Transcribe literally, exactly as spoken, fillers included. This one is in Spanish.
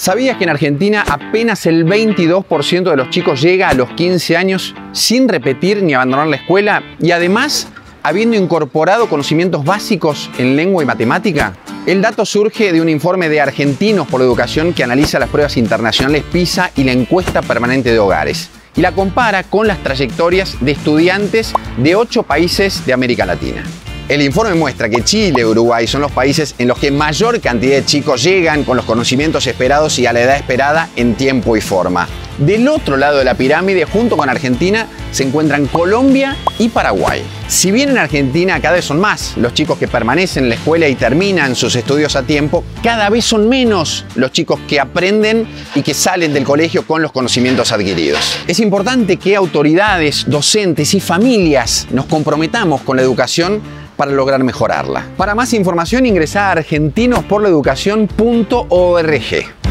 ¿Sabías que en Argentina apenas el veintidós por ciento de los chicos llega a los quince años sin repetir ni abandonar la escuela y además habiendo incorporado conocimientos básicos en lengua y matemática? El dato surge de un informe de Argentinos por la Educación que analiza las pruebas internacionales PISA y la encuesta permanente de hogares y la compara con las trayectorias de estudiantes de ocho países de América Latina. El informe muestra que Chile y Uruguay son los países en los que mayor cantidad de chicos llegan con los conocimientos esperados y a la edad esperada en tiempo y forma. Del otro lado de la pirámide, junto con Argentina, se encuentran Colombia y Paraguay. Si bien en Argentina cada vez son más los chicos que permanecen en la escuela y terminan sus estudios a tiempo, cada vez son menos los chicos que aprenden y que salen del colegio con los conocimientos adquiridos. Es importante que autoridades, docentes y familias nos comprometamos con la educación para lograr mejorarla. Para más información ingresa a argentinos por la educación punto org.